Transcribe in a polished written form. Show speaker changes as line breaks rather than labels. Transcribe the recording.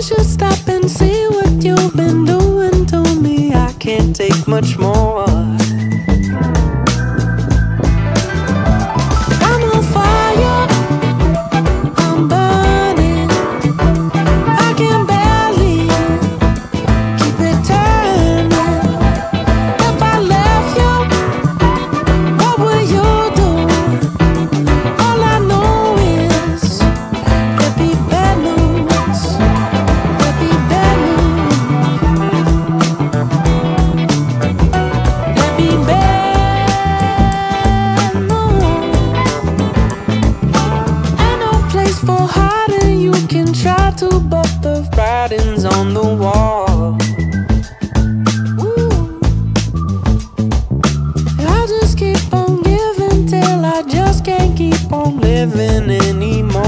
should stop and see what you've been doing to me. I can't take much more. I'm on fire, I'm burning, I can barely keep it turning. If I left you, what would you do? All I know is there'd be bad news, there'd be bad news, there'd be bad news. Ain't no place for hiding, you can try to, but the writing's on the wall. Ooh. I just keep on giving till I just can't keep on living anymore.